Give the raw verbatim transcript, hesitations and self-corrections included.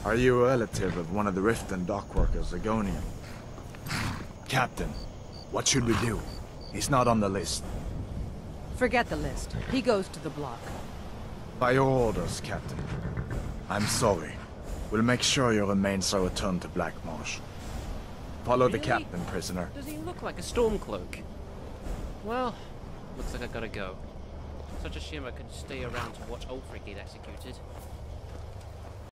Are you a relative of one of the Riften dock workers, Agonian? Captain, what should we do? He's not on the list. Forget the list. He goes to the block. By your orders, Captain. I'm sorry. We'll make sure your remains are returned to Black Marsh. Follow Really? the captain, prisoner. Does he look like a Stormcloak? Well, looks like I gotta go. Such a shame I could stay around to watch Ulfric get executed.